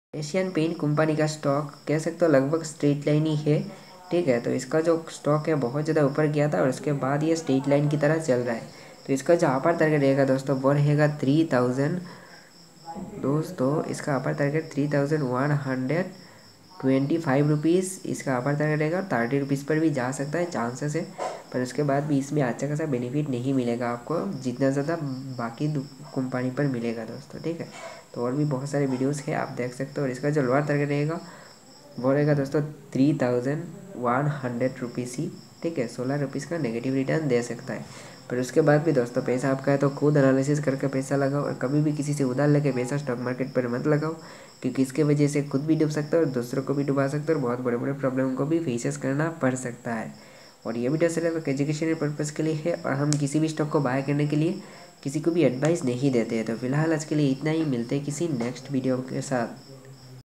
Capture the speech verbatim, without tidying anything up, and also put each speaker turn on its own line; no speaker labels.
Asian paint company का stock कह सकते हो लगभग स्ट्रेट लाइन ही है। ठीक है, तो इसका जो स्टॉक है बहुत ज़्यादा ऊपर गया था और उसके बाद ये स्ट्रेट लाइन की तरह चल रहा है। तो इसका जो अपर टारगेट रहेगा दोस्तों वो रहेगा थ्री थाउजेंड दोस्तों इसका upper target three thousand one hundred twenty five rupees इसका अपर टारगेट रहेगा। थर्टी रुपीज़ पर भी जा सकता है, चांसेस है, पर उसके बाद भी इसमें अच्छा खासा बेनिफिट नहीं मिलेगा आपको जितना ज़्यादा बाकी कंपनी पर मिलेगा दोस्तों। ठीक है, तो और भी बहुत सारे वीडियोस है, आप देख सकते हो। और इसका जो लोअर टारगेट रहेगा वो रहेगा दोस्तों three thousand one hundred rupees ही। ठीक है, सोलह रुपीज़ का नेगेटिव रिटर्न दे सकता है, पर उसके बाद भी दोस्तों पैसा आपका है तो खुद एनालिसिस करके पैसा लगाओ और कभी भी किसी से उधार लेके पैसा स्टॉक मार्केट पर मत लगाओ, क्योंकि इसके वजह से खुद भी डूब सकता है और दूसरों को भी डुबा सकता है और बहुत बड़े बड़े प्रॉब्लम को भी फेसेस करना पड़ सकता है। और ये वीडियो सिर्फ एक एजुकेशनल पर्पज़ के लिए है और हम किसी भी स्टॉक को बाय करने के लिए किसी को भी एडवाइस नहीं देते हैं। तो फिलहाल आज के लिए इतना ही, मिलते हैं किसी नेक्स्ट वीडियो के साथ।